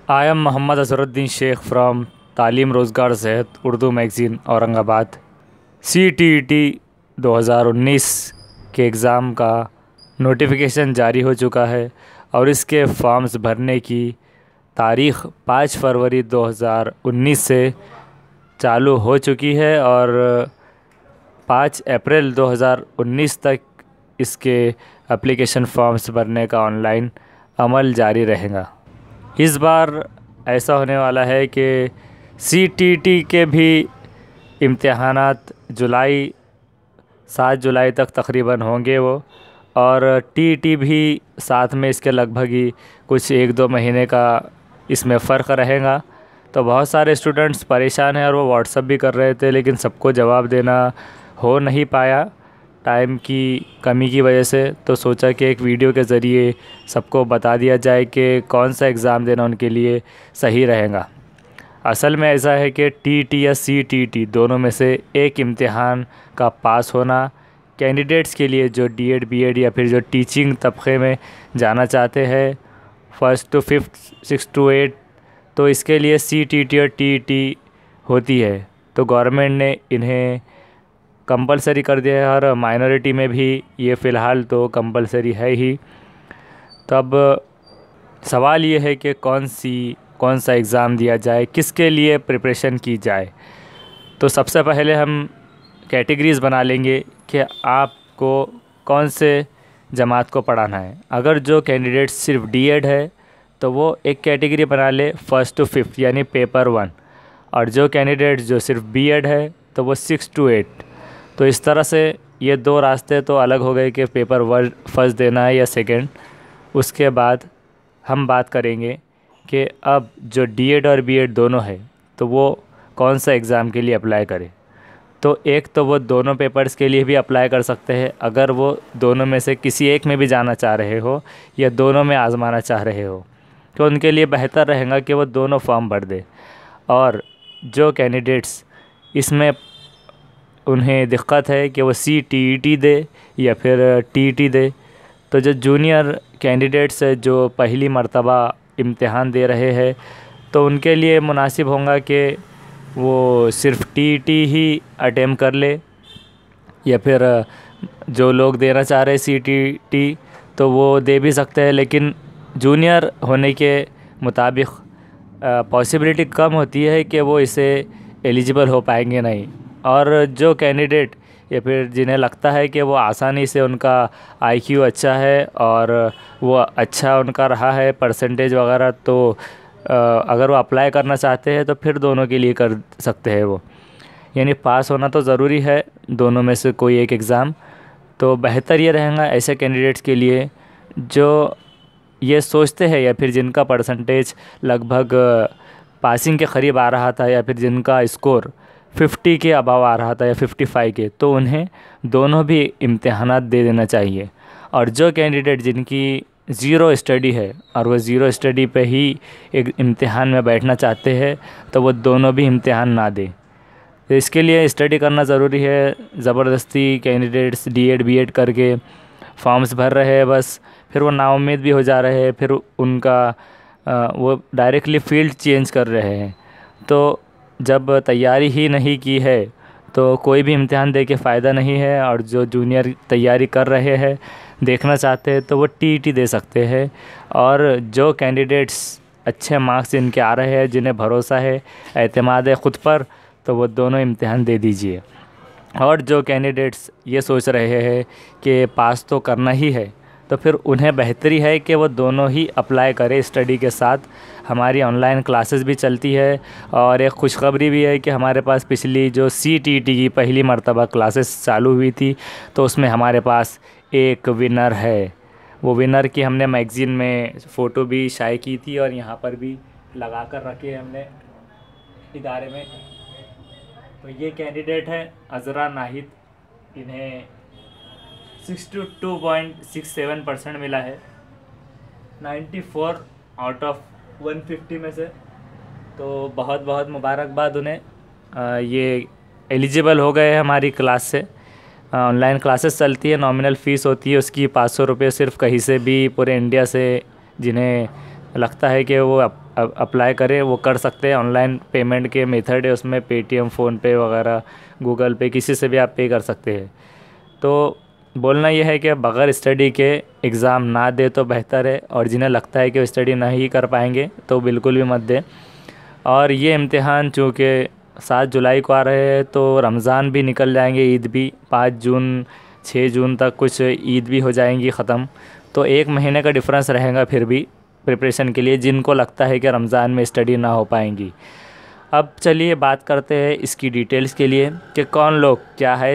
I am Mohammad Azharuddin Sheikh from Taleem Rozgar सेहत Urdu magazine Aurangabad. CTET 2019 के exam का नोटिफिकेशन जारी हो चुका है और इसके फॉर्म्स भरने की तारीख़ 5 फरवरी 2019 से चालू हो चुकी है और 5 अप्रैल 2019 तक इसके एप्लीकेशन फॉर्म्स भरने का ऑनलाइन अमल जारी रहेगा। इस बार ऐसा होने वाला है कि CTET के भी इम्तिहानात 7 जुलाई तक तकरीबन होंगे वो, और TET भी साथ में इसके लगभग ही कुछ 1-2 महीने का इसमें फ़र्क रहेगा। तो बहुत सारे स्टूडेंट्स परेशान हैं और वो व्हाट्सअप भी कर रहे थे, लेकिन सबको जवाब देना हो नहीं पाया टाइम की कमी की वजह से। तो सोचा कि एक वीडियो के ज़रिए सबको बता दिया जाए कि कौन सा एग्ज़ाम देना उनके लिए सही रहेगा। असल में ऐसा है कि TET या CTET दोनों में से एक इम्तिहान का पास होना कैंडिडेट्स के लिए जो D.Ed B.Ed या फिर जो टीचिंग तबके में जाना चाहते हैं 1st to 5th 6 to 8, तो इसके लिए CTET और TET होती है। तो गवर्नमेंट ने इन्हें कंपलसरी कर दिया है और माइनॉरिटी में भी ये फ़िलहाल तो कंपलसरी है ही। तब सवाल ये है कि कौन सा एग्ज़ाम दिया जाए, किसके लिए प्रिपरेशन की जाए। तो सबसे पहले हम कैटेगरीज़ बना लेंगे कि आपको कौन से जमात को पढ़ाना है। अगर जो कैंडिडेट सिर्फ D.Ed है तो वो एक कैटेगरी बना ले 1st to 5th यानी पेपर 1, और जो कैंडिडेट जो सिर्फ B.Ed है तो वो 6 to 8। तो इस तरह से ये 2 रास्ते तो अलग हो गए कि पेपर 1 फर्स्ट देना है या सेकंड। उसके बाद हम बात करेंगे कि अब जो D.Ed और B.Ed दोनों है तो वो कौन सा एग्ज़ाम के लिए अप्लाई करे। तो एक तो वो दोनों पेपर्स के लिए भी अप्लाई कर सकते हैं अगर वो दोनों में से किसी एक में भी जाना चाह रहे हो या दोनों में आज़माना चाह रहे हो, तो उनके लिए बेहतर रहेगा कि वो दोनों फॉर्म भर दे। और जो कैंडिडेट्स इसमें उन्हें दिक्कत है कि वो CTET दे या फिर TET दे, तो जो जूनियर कैंडिडेट्स है जो पहली मर्तबा इम्तिहान दे रहे हैं तो उनके लिए मुनासिब होगा कि वो सिर्फ TET ही अटेम्प्ट कर ले, या फिर जो लोग देना चाह रहे CTET तो वो दे भी सकते हैं, लेकिन जूनियर होने के मुताबिक पॉसिबिलिटी कम होती है कि वो इसे एलिजिबल हो पाएंगे नहीं। और जो कैंडिडेट या फिर जिन्हें लगता है कि वो आसानी से उनका IQ अच्छा है और वो अच्छा उनका रहा है परसेंटेज वगैरह, तो अगर वो अप्लाई करना चाहते हैं तो फिर दोनों के लिए कर सकते हैं वो। यानी पास होना तो ज़रूरी है दोनों में से कोई एक एग्ज़ाम। तो बेहतर ये रहेगा ऐसे कैंडिडेट्स के लिए जो ये सोचते हैं या फिर जिनका परसेंटेज लगभग पासिंग के करीब आ रहा था या फिर जिनका स्कोर 50 के अबव आ रहा था या 55 के, तो उन्हें दोनों भी इम्तिहानात दे देना चाहिए। और जो कैंडिडेट जिनकी ज़ीरो स्टडी है और वो ज़ीरो स्टडी पे ही एक इम्तिहान में बैठना चाहते हैं तो वो दोनों भी इम्तिहान ना दें। तो इसके लिए स्टडी करना ज़रूरी है। ज़बरदस्ती कैंडिडेट्स D.Ed B.Ed करके फॉर्म्स भर रहे हैं बस, फिर वो नाउम्मीद भी हो जा रहे हैं, फिर उनका वो डायरेक्टली फ़ील्ड चेंज कर रहे हैं। तो जब तैयारी ही नहीं की है तो कोई भी इम्तिहान दे के फ़ायदा नहीं है। और जो जूनियर तैयारी कर रहे हैं देखना चाहते हैं तो वो TET दे सकते हैं। और जो कैंडिडेट्स अच्छे मार्क्स इनके आ रहे हैं, जिन्हें भरोसा है, एतमाद है ख़ुद पर, तो वो दोनों इम्तिहान दे दीजिए। और जो कैंडिडेट्स ये सोच रहे हैं कि पास तो करना ही है तो फिर उन्हें बेहतरी है कि वो दोनों ही अप्लाई करें स्टडी के साथ। हमारी ऑनलाइन क्लासेस भी चलती है और एक खुशखबरी भी है कि हमारे पास पिछली जो CTET की पहली मर्तबा क्लासेस चालू हुई थी तो उसमें हमारे पास एक विनर है। वो विनर की हमने मैगज़ीन में फ़ोटो भी शाये की थी और यहाँ पर भी लगा कर रखी है हमने इदारे में। तो ये कैंडिडेट है अज़रा नाहिद, इन्हें 62.67% मिला है 94 आउट ऑफ 150 में से। तो बहुत बहुत मुबारकबाद उन्हें, ये एलिजिबल हो गए हैं हमारी क्लास से। ऑनलाइन क्लासेस चलती है, नॉमिनल फ़ीस होती है उसकी 500 रुपये सिर्फ़, कहीं से भी पूरे इंडिया से जिन्हें लगता है कि वो अप्लाई करे, वो कर सकते हैं। ऑनलाइन पेमेंट के मेथड है उसमें, पेटीएम, फ़ोनपे वगैरह, गूगल पे, किसी से भी आप पे कर सकते हैं। तो बोलना यह है कि बग़ैर स्टडी के एग्ज़ाम ना दे तो बेहतर है, और जिन्हें लगता है कि वो स्टडी नहीं कर पाएंगे तो बिल्कुल भी मत दें। और ये इम्तिहान चूँकि 7 जुलाई को आ रहे हैं, तो रमज़ान भी निकल जाएंगे, ईद भी 5 जून 6 जून तक कुछ ईद भी हो जाएंगी ख़त्म, तो 1 महीने का डिफरेंस रहेगा फिर भी प्रिपरेशन के लिए, जिनको लगता है कि रमज़ान में स्टडी ना हो पाएंगी। अब चलिए बात करते हैं इसकी डिटेल्स के लिए कि कौन लोग, क्या है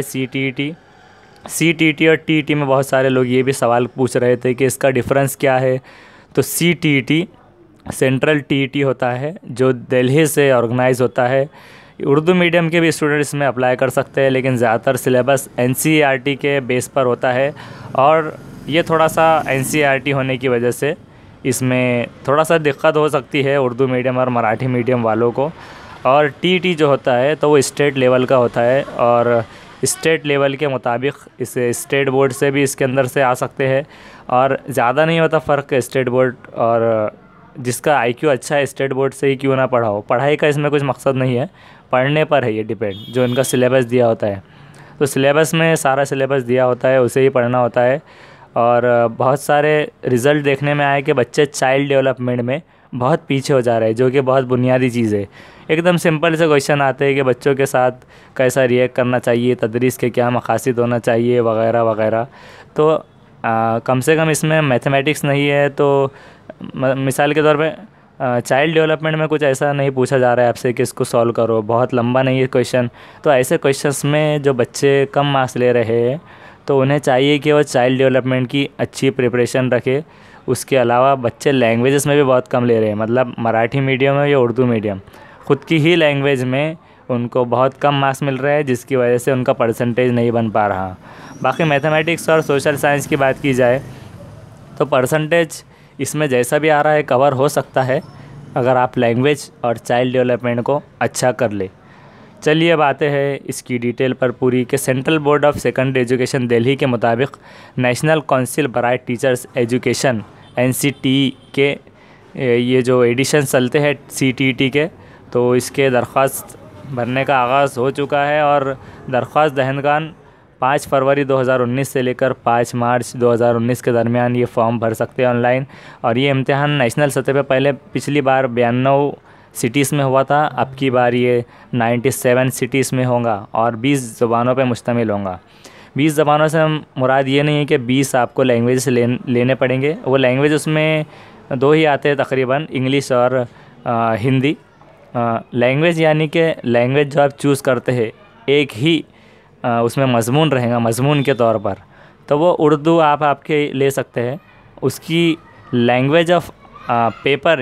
सीटीईटी और टीईटी में बहुत सारे लोग ये भी सवाल पूछ रहे थे कि इसका डिफरेंस क्या है। तो सीटीईटी सेंट्रल टीईटी होता है जो दिल्ली से ऑर्गेनाइज़ होता है। उर्दू मीडियम के भी स्टूडेंट इसमें अप्लाई कर सकते हैं, लेकिन ज़्यादातर सिलेबस एनसीईआरटी के बेस पर होता है, और ये थोड़ा सा एनसीईआरटी होने की वजह से इसमें थोड़ा सा दिक्कत हो सकती है उर्दू मीडियम और मराठी मीडियम वालों को। और टीईटी जो होता है तो वो स्टेट लेवल का होता है, और स्टेट लेवल के मुताबिक इसे स्टेट बोर्ड से भी इसके अंदर से आ सकते हैं, और ज़्यादा नहीं होता फ़र्क स्टेट बोर्ड और जिसका आईक्यू अच्छा है स्टेट बोर्ड से ही क्यों ना पढ़ा हो। पढ़ाई का इसमें कुछ मकसद नहीं है, पढ़ने पर है ये डिपेंड, जो इनका सिलेबस दिया होता है। तो सिलेबस में सारा सिलेबस दिया होता है, उसे ही पढ़ना होता है। और बहुत सारे रिज़ल्ट देखने में आए कि बच्चे चाइल्ड डेवलपमेंट में बहुत पीछे हो जा रहे हैं, जो कि बहुत बुनियादी चीज़ है। एकदम सिंपल से क्वेश्चन आते हैं कि बच्चों के साथ कैसा रिएक्ट करना चाहिए, तदरीस के क्या मकासद होना चाहिए, वगैरह वगैरह। तो कम से कम इसमें मैथमेटिक्स नहीं है, तो मिसाल के तौर पे चाइल्ड डेवलपमेंट में कुछ ऐसा नहीं पूछा जा रहा है आपसे कि इसको सॉल्व करो, बहुत लंबा नहीं है क्वेश्चन। तो ऐसे क्वेश्चंस में जो बच्चे कम मार्क्स ले रहे हैं, तो उन्हें चाहिए कि वो चाइल्ड डेवलपमेंट की अच्छी प्रिपरेशन रखे। उसके अलावा बच्चे लैंग्वेजेस में भी बहुत कम ले रहे हैं, मतलब मराठी मीडियम है या उर्दू मीडियम, ख़ुद की ही लैंग्वेज में उनको बहुत कम मार्क्स मिल रहे हैं, जिसकी वजह से उनका परसेंटेज नहीं बन पा रहा। बाकी मैथमेटिक्स और सोशल साइंस की बात की जाए तो परसेंटेज इसमें जैसा भी आ रहा है कवर हो सकता है, अगर आप लैंग्वेज और चाइल्ड डेवलपमेंट को अच्छा कर ले। चलिए अब आते हैं इसकी डिटेल पर पूरी कि Central Board of Secondary Education Delhi के मुताबिक National Council for Teachers Education NCT के ये जो एडिशन चलते हैं सीटीईटी के, तो इसके दरख्वास्त भरने का आगाज़ हो चुका है, और दरख्वास्त दहनगान 5 फरवरी 2019 से लेकर 5 मार्च 2019 के दरमियान ये फॉर्म भर सकते हैं ऑनलाइन। और ये इम्तिहान नेशनल सतह पे पहले पिछली बार 92 सिटीज़ में हुआ था, अब की बार ये 97 सिटीज़ में होगा और 20 ज़बानों पे मुश्तमिल होगा। 20 ज़बानों से मुराद ये नहीं है कि 20 आपको लैंग्वेज लेने पड़ेंगे, वो लैंग्वेज उसमें 2 ही आते हैं तकरीबन, इंग्लिश और हिंदी। लैंग्वेज यानी कि लैंग्वेज जो आप चूज़ करते हैं एक ही उसमें मज़मून रहेगा, मज़मून के तौर पर, तो वो उर्दू आप आपके ले सकते हैं। उसकी लैंग्वेज ऑफ पेपर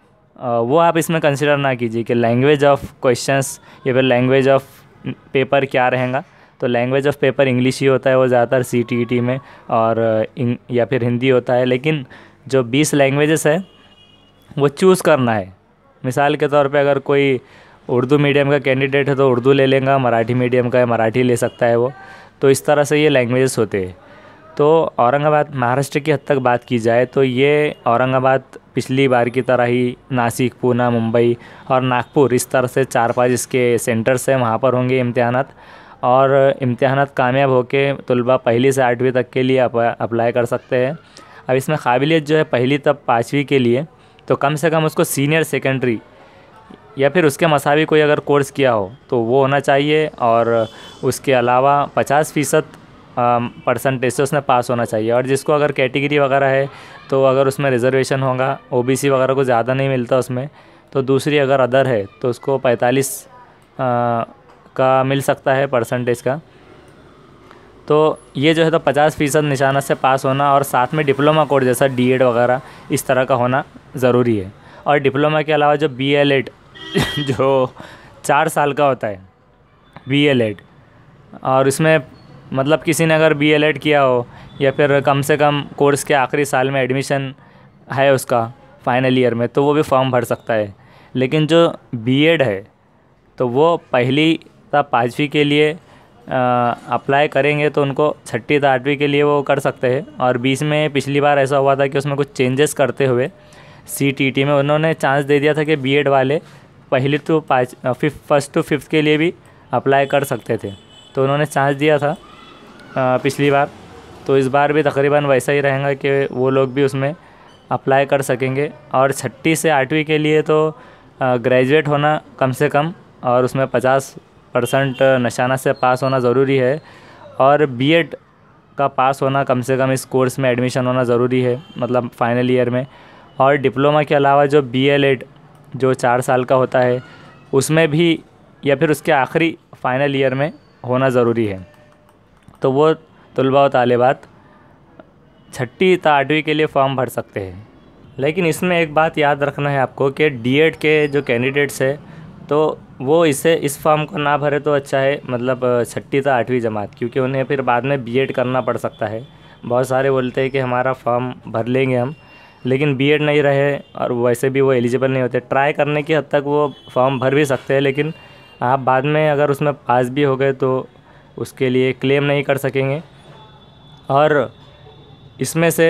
वो आप इसमें कंसिडर ना कीजिए कि लैंग्वेज ऑफ क्वेश्चंस या फिर लैंग्वेज ऑफ पेपर क्या रहेगा। तो लैंग्वेज ऑफ पेपर इंग्लिश ही होता है वो ज़्यादातर सीटीईटी में, और या फिर हिंदी होता है। लेकिन जो 20 लैंग्वेजेस है वो चूज़ करना है। मिसाल के तौर पे अगर कोई उर्दू मीडियम का कैंडिडेट है तो उर्दू ले लेगा, मराठी मीडियम का है मराठी ले सकता है वो। तो इस तरह से ये लैंग्वेजेस होते हैं। तो औरंगाबाद महाराष्ट्र की हद तक बात की जाए तो ये औरंगाबाद पिछली बार की तरह ही नासिक, पूना, मुंबई और नागपुर, इस तरह से 4-5 इसके सेंटर्स हैं, वहाँ पर होंगे इम्तिहानात। और इम्तिहानात कामयाब होके तलबा 1ली से 8वीं तक के लिए अप्लाई कर सकते हैं। अब इसमें काबिलियत जो है 1ली तक 5वीं के लिए, तो कम से कम उसको सीनियर सेकेंडरी या फिर उसके मसावी कोई अगर कोर्स किया हो तो वो होना चाहिए, और उसके अलावा 50% परसेंटेज से उसमें पास होना चाहिए। और जिसको अगर कैटेगरी वगैरह है तो अगर उसमें रिज़र्वेशन होगा, ओबीसी वगैरह को ज़्यादा नहीं मिलता उसमें, तो दूसरी अगर अदर है तो उसको 45 का मिल सकता है परसेंटेज का। तो ये जो है तो 50% निशाना से पास होना, और साथ में डिप्लोमा कोर्स जैसा डीएड वगैरह इस तरह का होना ज़रूरी है। और डिप्लोमा के अलावा जो बीएलएड जो 4 साल का होता है बीएलएड, और इसमें मतलब किसी ने अगर बीएलएड किया हो या फिर कम से कम कोर्स के आखिरी साल में एडमिशन है उसका फाइनल ईयर में, तो वो भी फॉर्म भर सकता है। लेकिन जो बीएड है तो वो 1ली से 5वीं के लिए अप्लाई करेंगे तो उनको 6ठी से 8वीं के लिए वो कर सकते हैं। और बीच में पिछली बार ऐसा हुआ था कि उसमें कुछ चेंजेस करते हुए CTT में उन्होंने चांस दे दिया था कि बीएड वाले पहली तो फर्स्ट टू फिफ्थ के लिए भी अप्लाई कर सकते थे, तो उन्होंने चांस दिया था पिछली बार। तो इस बार भी तकरीबन वैसा ही रहेगा कि वो लोग भी उसमें अप्लाई कर सकेंगे। और 6ठी से 8वीं के लिए तो ग्रेजुएट होना कम से कम और उसमें 50% निशाना से पास होना ज़रूरी है, और बीएड का पास होना कम से कम इस कोर्स में एडमिशन होना ज़रूरी है, मतलब फाइनल ईयर में। और डिप्लोमा के अलावा जो BLED जो 4 साल का होता है उसमें भी या फिर उसके आखिरी फाइनल ईयर में होना ज़रूरी है। तो वो तलबा व तालिबात 6ठी से 8वीं के लिए फॉर्म भर सकते हैं। लेकिन इसमें एक बात याद रखना है आपको कि डीएड के जो कैंडिडेट्स है तो वो इस फॉर्म को ना भरे तो अच्छा है, मतलब 6ठी से 8वीं जमात, क्योंकि उन्हें फिर बाद में बीएड करना पड़ सकता है। बहुत सारे बोलते हैं कि हमारा फॉर्म भर लेंगे हम, लेकिन बीएड नहीं रहे और वैसे भी वो एलिजिबल नहीं होते। ट्राई करने की हद तक वो फॉर्म भर भी सकते हैं, लेकिन आप बाद में अगर उसमें पास भी हो गए तो उसके लिए क्लेम नहीं कर सकेंगे। और इसमें से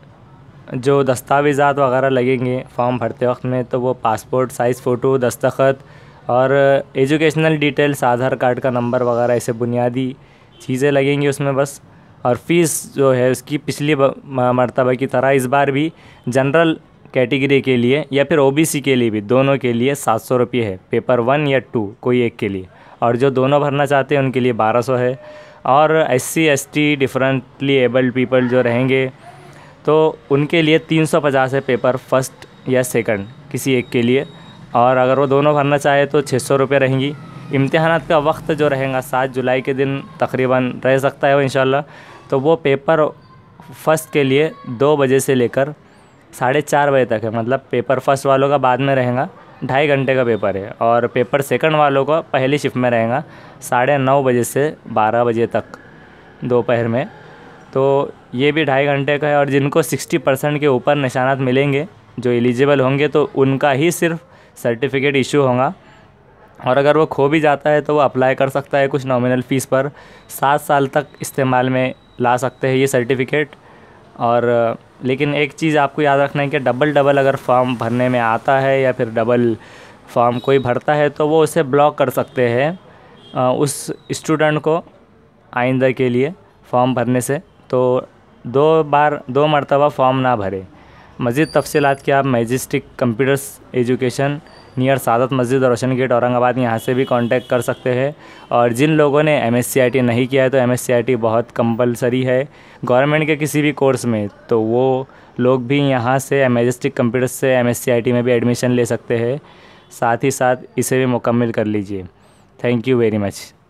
जो दस्तावेज़ात वगैरह लगेंगे फॉर्म भरते वक्त में, तो वो पासपोर्ट साइज़ फ़ोटो, दस्तखत और एजुकेशनल डिटेल्स, आधार कार्ड का नंबर वगैरह, ऐसे बुनियादी चीज़ें लगेंगी उसमें बस। और फ़ीस जो है उसकी पिछली मरतबा की तरह इस बार भी जनरल कैटेगरी के लिए या फिर OBC के लिए भी, दोनों के लिए 700 रुपये है, पेपर 1 या 2 कोई एक के लिए। और जो दोनों भरना चाहते हैं उनके लिए 1200 है। और SC ST differently abled people जो रहेंगे तो उनके लिए 350 है, पेपर फर्स्ट या सेकंड किसी एक के लिए। और अगर वो दोनों भरना चाहे तो 600 रुपये रहेंगी। इम्तिहानात का वक्त जो रहेगा 7 जुलाई के दिन तकरीबन रह सकता है वो इंशाल्लाह। तो वो पेपर फर्स्ट के लिए 2 बजे से लेकर 4:30 बजे तक है, मतलब पेपर फर्स्ट वालों का बाद में रहेगा, 2.5 घंटे का पेपर है। और पेपर सेकंड वालों का पहली शिफ्ट में रहेगा 9:30 बजे से 12 बजे तक दोपहर में। तो ये भी 2.5 घंटे का है। और जिनको 60% के ऊपर निशानात मिलेंगे, जो एलिजिबल होंगे, तो उनका ही सिर्फ सर्टिफिकेट इशू होगा। और अगर वो खो भी जाता है तो वो अप्लाई कर सकता है कुछ नॉमिनल फ़ीस पर, 7 साल तक इस्तेमाल में ला सकते हैं ये सर्टिफिकेट। और लेकिन एक चीज़ आपको याद रखना है कि डबल अगर फॉर्म भरने में आता है या फिर डबल फॉर्म कोई भरता है तो वो उसे ब्लॉक कर सकते हैं उस स्टूडेंट को आइंदा के लिए फ़ॉर्म भरने से। तो 2 मरतबा फ़ॉर्म ना भरे। मज़ीद तफसीलात के आप Majestic Computers Education near Sadat Masjid Roshan gate Aurangabad, यहाँ से भी कांटेक्ट कर सकते हैं। और जिन लोगों ने MSc IT नहीं किया है तो MSc IT बहुत कंपलसरी है गवर्नमेंट के किसी भी कोर्स में, तो वो लोग भी यहाँ से मैजिस्टिक कंप्यूटर्स से MSc IT में भी एडमिशन ले सकते हैं। साथ ही साथ इसे भी मुकम्मल कर लीजिए। Thank you very much.